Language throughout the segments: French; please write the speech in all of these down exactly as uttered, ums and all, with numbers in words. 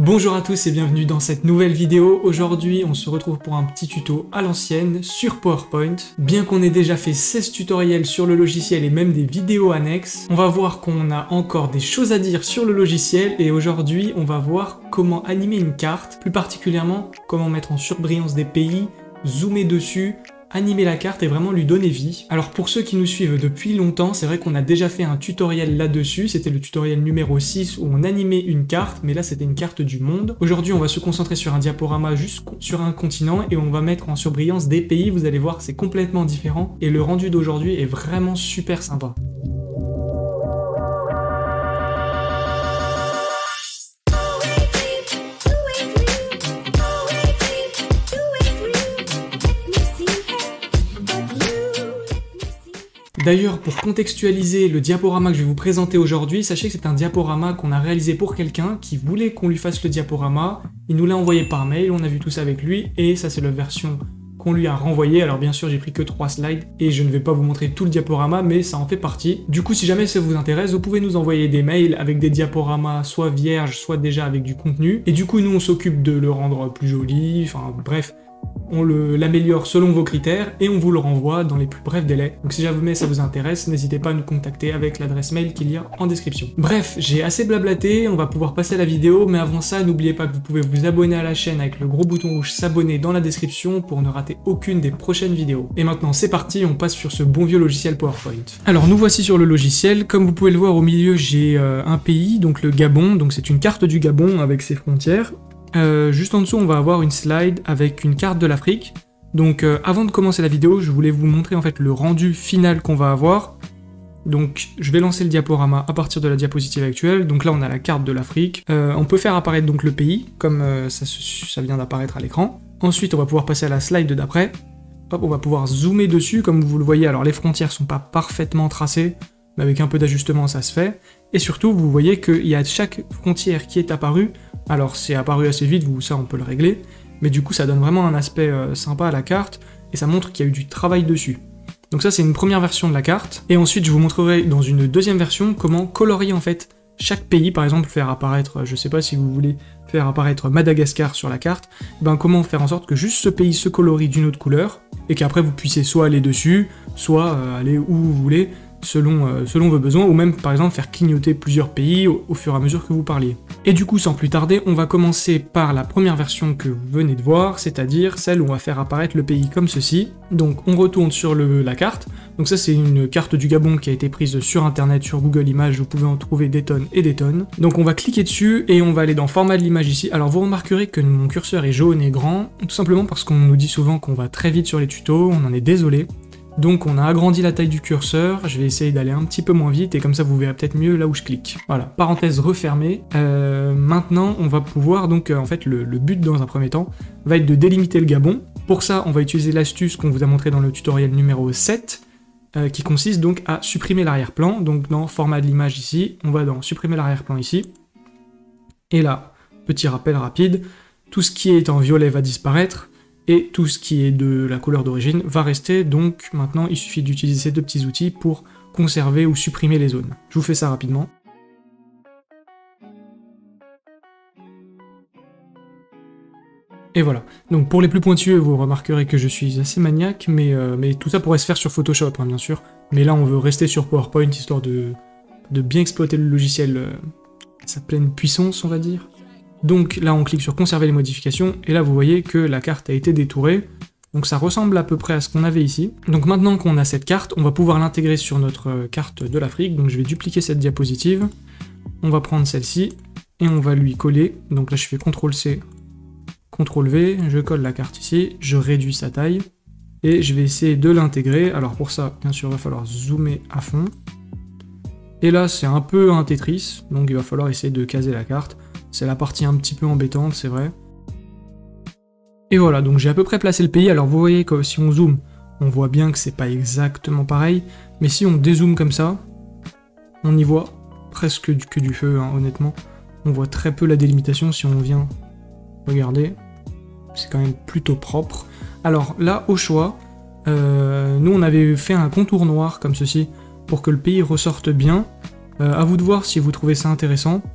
Bonjour à tous et bienvenue dans cette nouvelle vidéo. Aujourd'hui, on se retrouve pour un petit tuto à l'ancienne sur PowerPoint. Bien qu'on ait déjà fait seize tutoriels sur le logiciel et même des vidéos annexes, on va voir qu'on a encore des choses à dire sur le logiciel et aujourd'hui, on va voir comment animer une carte, plus particulièrement comment mettre en surbrillance des pays, zoomer dessus, animer la carte et vraiment lui donner vie. Alors pour ceux qui nous suivent depuis longtemps, c'est vrai qu'on a déjà fait un tutoriel là-dessus, c'était le tutoriel numéro six où on animait une carte, mais là c'était une carte du monde. Aujourd'hui on va se concentrer sur un diaporama juste sur un continent et on va mettre en surbrillance des pays, vous allez voir c'est complètement différent et le rendu d'aujourd'hui est vraiment super sympa. D'ailleurs, pour contextualiser le diaporama que je vais vous présenter aujourd'hui, sachez que c'est un diaporama qu'on a réalisé pour quelqu'un qui voulait qu'on lui fasse le diaporama. Il nous l'a envoyé par mail, on a vu tout ça avec lui, et ça c'est la version qu'on lui a renvoyée. Alors bien sûr, j'ai pris que trois slides, et je ne vais pas vous montrer tout le diaporama, mais ça en fait partie. Du coup, si jamais ça vous intéresse, vous pouvez nous envoyer des mails avec des diaporamas soit vierges, soit déjà avec du contenu. Et du coup, nous on s'occupe de le rendre plus joli, enfin bref. On l'améliore selon vos critères et on vous le renvoie dans les plus brefs délais. Donc si jamais ça vous intéresse, n'hésitez pas à nous contacter avec l'adresse mail qu'il y a en description. Bref, j'ai assez blablaté, on va pouvoir passer à la vidéo, mais avant ça, n'oubliez pas que vous pouvez vous abonner à la chaîne avec le gros bouton rouge s'abonner dans la description pour ne rater aucune des prochaines vidéos. Et maintenant c'est parti, on passe sur ce bon vieux logiciel PowerPoint. Alors nous voici sur le logiciel, comme vous pouvez le voir au milieu j'ai euh, un pays, donc le Gabon, donc c'est une carte du Gabon avec ses frontières. Euh, juste en dessous, on va avoir une slide avec une carte de l'Afrique. Donc euh, avant de commencer la vidéo, je voulais vous montrer en fait le rendu final qu'on va avoir. Donc je vais lancer le diaporama à partir de la diapositive actuelle. Donc là on a la carte de l'Afrique. Euh, on peut faire apparaître donc le pays, comme euh, ça, ça vient d'apparaître à l'écran. Ensuite on va pouvoir passer à la slide d'après. Hop, on va pouvoir zoomer dessus, comme vous le voyez. Alors les frontières sont pas parfaitement tracées, mais avec un peu d'ajustement ça se fait. Et surtout vous voyez qu'il y a chaque frontière qui est apparue. Alors c'est apparu assez vite, vous, ça on peut le régler, mais du coup ça donne vraiment un aspect euh, sympa à la carte, et ça montre qu'il y a eu du travail dessus. Donc ça c'est une première version de la carte, et ensuite je vous montrerai dans une deuxième version comment colorier en fait chaque pays, par exemple faire apparaître, je sais pas si vous voulez faire apparaître Madagascar sur la carte, ben comment faire en sorte que juste ce pays se colorie d'une autre couleur, et qu'après vous puissiez soit aller dessus, soit euh, aller où vous voulez, Selon, euh, selon vos besoins, ou même par exemple faire clignoter plusieurs pays au, au fur et à mesure que vous parliez. Et du coup, sans plus tarder, on va commencer par la première version que vous venez de voir, c'est-à-dire celle où on va faire apparaître le pays comme ceci. Donc on retourne sur le, la carte, donc ça c'est une carte du Gabon qui a été prise sur internet, sur Google Images, vous pouvez en trouver des tonnes et des tonnes. Donc on va cliquer dessus et on va aller dans format de l'image ici. Alors vous remarquerez que mon curseur est jaune et grand, tout simplement parce qu'on nous dit souvent qu'on va très vite sur les tutos, on en est désolé. Donc on a agrandi la taille du curseur, je vais essayer d'aller un petit peu moins vite et comme ça vous verrez peut-être mieux là où je clique. Voilà, parenthèse refermée. Euh, maintenant on va pouvoir donc, euh, en fait le, le but dans un premier temps va être de délimiter le Gabon. Pour ça on va utiliser l'astuce qu'on vous a montré dans le tutoriel numéro sept, euh, qui consiste donc à supprimer l'arrière-plan. Donc dans format de l'image ici, on va dans supprimer l'arrière-plan ici. Et là, petit rappel rapide, tout ce qui est en violet va disparaître. Et tout ce qui est de la couleur d'origine va rester, donc maintenant il suffit d'utiliser ces deux petits outils pour conserver ou supprimer les zones. Je vous fais ça rapidement. Et voilà, donc pour les plus pointueux, vous remarquerez que je suis assez maniaque, mais, euh, mais tout ça pourrait se faire sur Photoshop, hein, bien sûr. Mais là on veut rester sur PowerPoint, histoire de, de bien exploiter le logiciel euh, à sa pleine puissance, on va dire. Donc là on clique sur conserver les modifications, et là vous voyez que la carte a été détourée, donc ça ressemble à peu près à ce qu'on avait ici. Donc maintenant qu'on a cette carte, on va pouvoir l'intégrer sur notre carte de l'Afrique, donc je vais dupliquer cette diapositive, on va prendre celle-ci, et on va lui coller, donc là je fais contrôle C, contrôle V, je colle la carte ici, je réduis sa taille, et je vais essayer de l'intégrer. Alors pour ça, bien sûr, il va falloir zoomer à fond, et là c'est un peu un Tetris, donc il va falloir essayer de caser la carte. C'est la partie un petit peu embêtante, c'est vrai. Et voilà, donc j'ai à peu près placé le pays. Alors vous voyez que si on zoome, on voit bien que c'est pas exactement pareil. Mais si on dézoome comme ça, on y voit presque que du feu, hein, honnêtement. On voit très peu la délimitation si on vient regarder. C'est quand même plutôt propre. Alors là, au choix, euh, nous on avait fait un contour noir comme ceci, pour que le pays ressorte bien. Euh, à vous de voir si vous trouvez ça intéressant.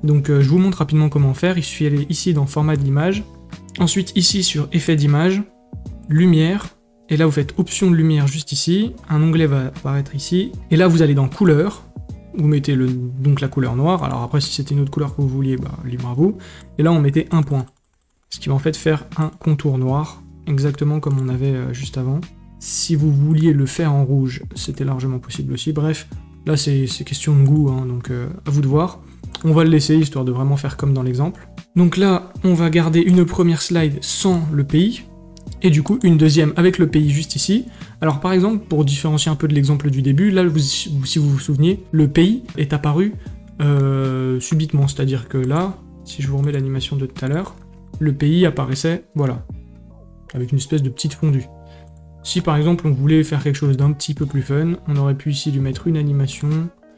Donc euh, je vous montre rapidement comment faire, il suffit d'aller ici dans format d'image, ensuite ici sur effet d'image, lumière, et là vous faites option de lumière juste ici, un onglet va apparaître ici, et là vous allez dans couleur, vous mettez le, donc la couleur noire, alors après si c'était une autre couleur que vous vouliez, bah, libre à vous, et là on mettait un point, ce qui va en fait faire un contour noir, exactement comme on avait euh, juste avant. Si vous vouliez le faire en rouge, c'était largement possible aussi, bref, là c'est question de goût, hein, donc euh, à vous de voir. On va le laisser, histoire de vraiment faire comme dans l'exemple. Donc là, on va garder une première slide sans le pays, et du coup une deuxième avec le pays juste ici. Alors par exemple, pour différencier un peu de l'exemple du début, là vous, si vous vous souvenez, le pays est apparu euh, subitement, c'est-à-dire que là, si je vous remets l'animation de tout à l'heure, le pays apparaissait, voilà, avec une espèce de petite fondue. Si par exemple on voulait faire quelque chose d'un petit peu plus fun, on aurait pu ici lui mettre une animation,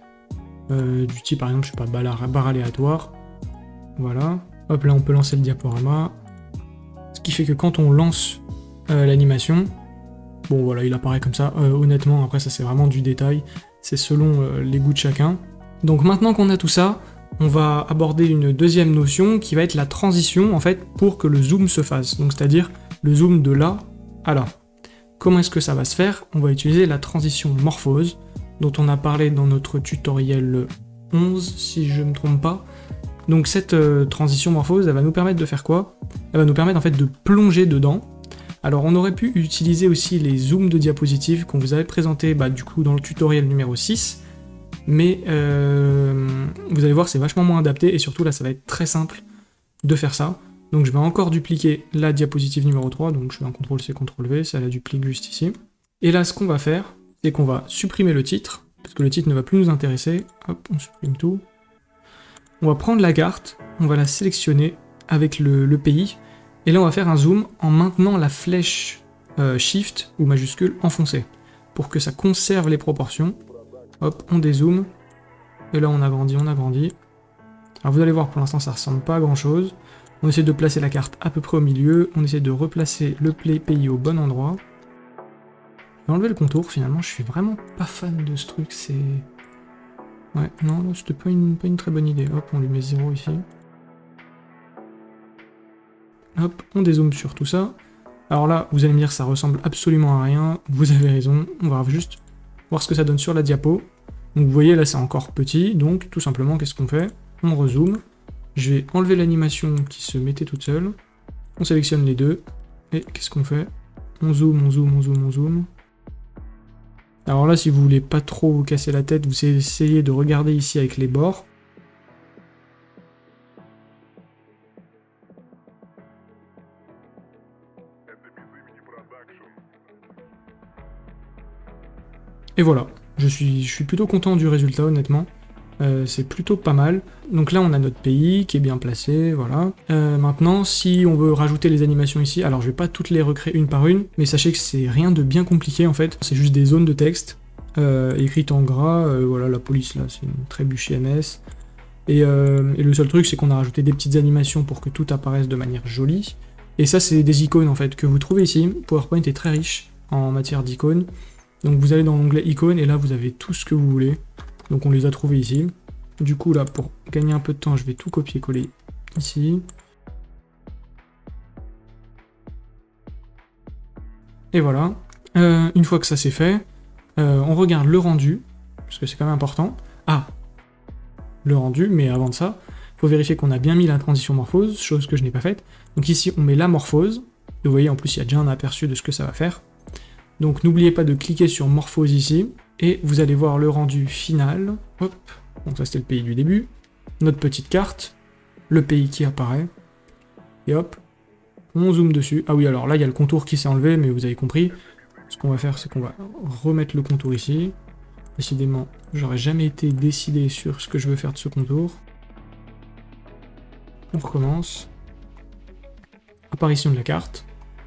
euh, du type par exemple, je sais pas, barre, barre aléatoire, voilà, hop là on peut lancer le diaporama, ce qui fait que quand on lance euh, l'animation, bon voilà, il apparaît comme ça, euh, honnêtement après ça c'est vraiment du détail, c'est selon euh, les goûts de chacun. Donc maintenant qu'on a tout ça, on va aborder une deuxième notion qui va être la transition en fait pour que le zoom se fasse, donc c'est-à-dire le zoom de là à là. Comment est-ce que ça va se faire? On va utiliser la transition morphose, dont on a parlé dans notre tutoriel onze, si je ne me trompe pas. Donc cette euh, transition morphose, elle va nous permettre de faire quoi? Elle va nous permettre en fait de plonger dedans. Alors on aurait pu utiliser aussi les zooms de diapositives qu'on vous avait présenté bah, du coup dans le tutoriel numéro six, mais euh, vous allez voir c'est vachement moins adapté, et surtout là ça va être très simple de faire ça. Donc je vais encore dupliquer la diapositive numéro trois, donc je fais un contrôle C, contrôle V, ça la duplique juste ici. Et là ce qu'on va faire, c'est qu'on va supprimer le titre, parce que le titre ne va plus nous intéresser. Hop, on supprime tout. On va prendre la carte, on va la sélectionner avec le, le pays, et là on va faire un zoom en maintenant la flèche euh, Shift ou majuscule enfoncée, pour que ça conserve les proportions. Hop, on dézoome, et là on agrandit, on agrandit. Alors vous allez voir, pour l'instant ça ressemble pas à grand chose. On essaie de placer la carte à peu près au milieu, on essaie de replacer le play pays au bon endroit. Et enlever le contour, finalement je suis vraiment pas fan de ce truc, c'est... Ouais, non, c'était pas une, pas une très bonne idée. Hop, on lui met zéro ici. Hop, on dézoome sur tout ça. Alors là, vous allez me dire ça ressemble absolument à rien, vous avez raison, on va juste voir ce que ça donne sur la diapo. Donc vous voyez là c'est encore petit, donc tout simplement qu'est-ce qu'on fait? On rezoome. Je vais enlever l'animation qui se mettait toute seule. On sélectionne les deux. Et qu'est-ce qu'on fait? On zoome, on zoome, on zoome, on zoome. Alors là, si vous voulez pas trop vous casser la tête, vous essayez de regarder ici avec les bords. Et voilà. Je suis, je suis plutôt content du résultat, honnêtement. Euh, c'est plutôt pas mal. Donc là on a notre pays qui est bien placé, voilà. Euh, maintenant si on veut rajouter les animations ici, alors je vais pas toutes les recréer une par une, mais sachez que c'est rien de bien compliqué en fait, c'est juste des zones de texte, euh, écrites en gras, euh, voilà la police là c'est une trébuche M S, et, euh, et le seul truc c'est qu'on a rajouté des petites animations pour que tout apparaisse de manière jolie, et ça c'est des icônes en fait que vous trouvez ici. PowerPoint est très riche en matière d'icônes, donc vous allez dans l'onglet icônes et là vous avez tout ce que vous voulez. Donc on les a trouvés ici. Du coup là, pour gagner un peu de temps, je vais tout copier-coller ici. Et voilà. Euh, une fois que ça c'est fait, euh, on regarde le rendu, parce que c'est quand même important. Ah, le rendu, mais avant de ça, il faut vérifier qu'on a bien mis la transition morphose, chose que je n'ai pas faite. Donc ici, on met la morphose. Vous voyez, en plus, il y a déjà un aperçu de ce que ça va faire. Donc n'oubliez pas de cliquer sur morphose ici. Et vous allez voir le rendu final. Hop, donc ça c'était le pays du début. Notre petite carte, le pays qui apparaît. Et hop, on zoome dessus. Ah oui, alors là il y a le contour qui s'est enlevé, mais vous avez compris. Ce qu'on va faire, c'est qu'on va remettre le contour ici. Décidément, j'aurais jamais été décidé sur ce que je veux faire de ce contour. On recommence. Apparition de la carte.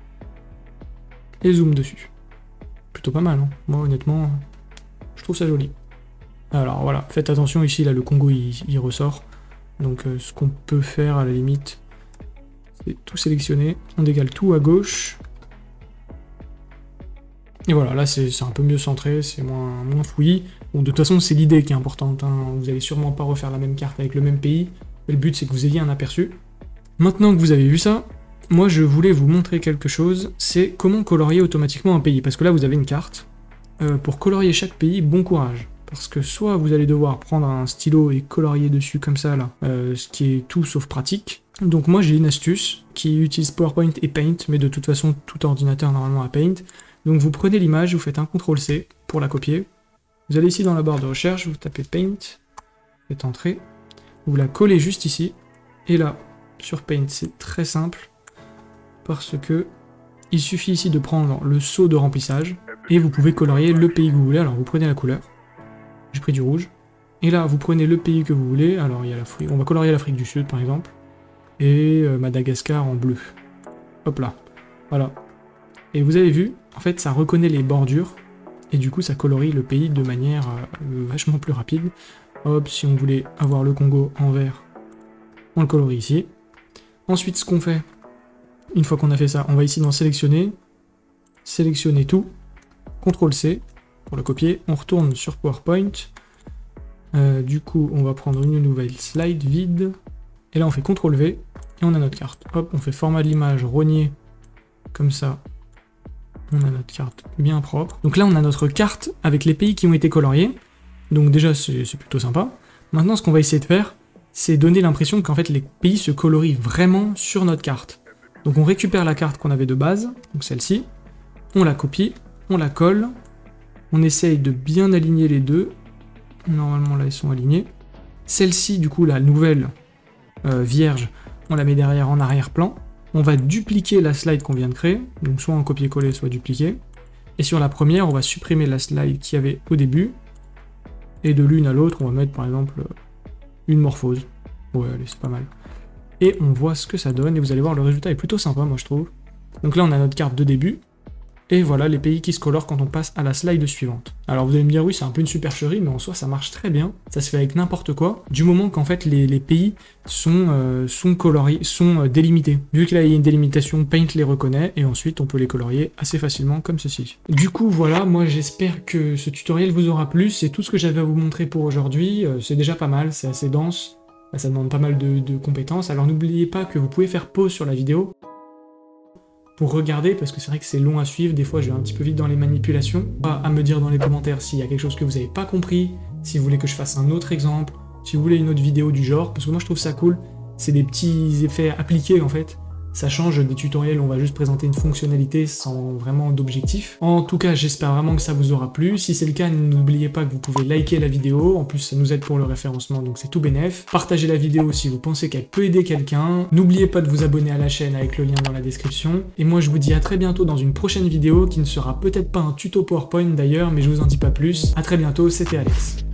Et zoom dessus. Plutôt pas mal, hein. Moi honnêtement... je trouve ça joli. Alors voilà, faites attention ici, là le Congo il, il ressort. Donc euh, ce qu'on peut faire à la limite, c'est tout sélectionner, on décale tout à gauche. Et voilà, là c'est un peu mieux centré, c'est moins, moins fouillis. Bon, de toute façon c'est l'idée qui est importante, hein. Vous allez sûrement pas refaire la même carte avec le même pays, le but c'est que vous ayez un aperçu. Maintenant que vous avez vu ça, moi je voulais vous montrer quelque chose, c'est comment colorier automatiquement un pays, parce que là vous avez une carte. Euh, pour colorier chaque pays, bon courage. Parce que soit vous allez devoir prendre un stylo et colorier dessus comme ça là, euh, ce qui est tout sauf pratique. Donc moi j'ai une astuce qui utilise PowerPoint et Paint, mais de toute façon tout ordinateur normalement a Paint. Donc vous prenez l'image, vous faites un contrôle C pour la copier. Vous allez ici dans la barre de recherche, vous tapez Paint, vous faites Entrée, vous la collez juste ici, et là, sur Paint c'est très simple, parce que il suffit ici de prendre le seau de remplissage, et vous pouvez colorier le pays que vous voulez. Alors vous prenez la couleur, j'ai pris du rouge, et là vous prenez le pays que vous voulez, alors il y a l'Afrique, on va colorier l'Afrique du Sud par exemple, et euh, Madagascar en bleu. Hop là, voilà. Et vous avez vu, en fait ça reconnaît les bordures, et du coup ça colorie le pays de manière euh, vachement plus rapide. Hop, si on voulait avoir le Congo en vert, on le colorie ici. Ensuite ce qu'on fait, une fois qu'on a fait ça, on va ici dans sélectionner, sélectionner tout, contrôle C pour le copier, on retourne sur PowerPoint, euh, du coup on va prendre une nouvelle slide vide, et là on fait contrôle V, et on a notre carte. Hop, on fait format de l'image, rogner, comme ça, on a notre carte bien propre. Donc là on a notre carte avec les pays qui ont été coloriés, donc déjà c'est plutôt sympa. Maintenant ce qu'on va essayer de faire, c'est donner l'impression qu'en fait les pays se colorient vraiment sur notre carte. Donc on récupère la carte qu'on avait de base, donc celle-ci, on la copie, on la colle, on essaye de bien aligner les deux, normalement là ils sont alignés. Celle-ci du coup la nouvelle euh, vierge, on la met derrière en arrière-plan, on va dupliquer la slide qu'on vient de créer, donc soit en copier-coller, soit dupliquer, et sur la première on va supprimer la slide qu'il y avait au début, et de l'une à l'autre on va mettre par exemple une morphose, ouais allez c'est pas mal. Et on voit ce que ça donne, et vous allez voir le résultat est plutôt sympa moi je trouve. Donc là on a notre carte de début, et voilà les pays qui se colorent quand on passe à la slide suivante. Alors vous allez me dire oui c'est un peu une supercherie, mais en soi ça marche très bien, ça se fait avec n'importe quoi, du moment qu'en fait les, les pays sont, euh, sont coloriés, sont euh, délimités. Vu que là il y a une délimitation, Paint les reconnaît, et ensuite on peut les colorier assez facilement comme ceci. Du coup voilà, moi j'espère que ce tutoriel vous aura plu, c'est tout ce que j'avais à vous montrer pour aujourd'hui, euh, c'est déjà pas mal, c'est assez dense, ça demande pas mal de, de compétences, alors n'oubliez pas que vous pouvez faire pause sur la vidéo, pour regarder, parce que c'est vrai que c'est long à suivre, des fois je vais un petit peu vite dans les manipulations. À me dire dans les commentaires s'il y a quelque chose que vous n'avez pas compris, si vous voulez que je fasse un autre exemple, si vous voulez une autre vidéo du genre, parce que moi je trouve ça cool, c'est des petits effets appliqués en fait, ça change des tutoriels où on va juste présenter une fonctionnalité sans vraiment d'objectif. En tout cas j'espère vraiment que ça vous aura plu, si c'est le cas n'oubliez pas que vous pouvez liker la vidéo, en plus ça nous aide pour le référencement donc c'est tout bénef. Partagez la vidéo si vous pensez qu'elle peut aider quelqu'un, n'oubliez pas de vous abonner à la chaîne avec le lien dans la description, et moi je vous dis à très bientôt dans une prochaine vidéo qui ne sera peut-être pas un tuto PowerPoint d'ailleurs, mais je vous en dis pas plus. À très bientôt, c'était Alex.